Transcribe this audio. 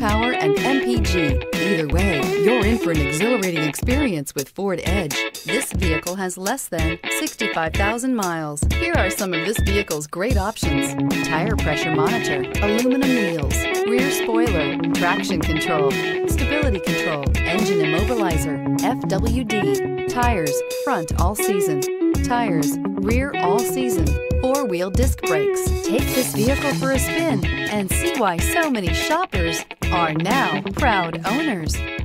horsepower, and MPG. Either way, you're in for an exhilarating experience with Ford Edge. This vehicle has less than 65,000 miles. Here are some of this vehicle's great options: tire pressure monitor, aluminum wheels, rear spoiler, traction control, stability control, engine immobilizer, FWD, tires, front all season, tires, rear all season, four-wheel disc brakes. Take this vehicle for a spin and see why so many shoppers are now proud owners.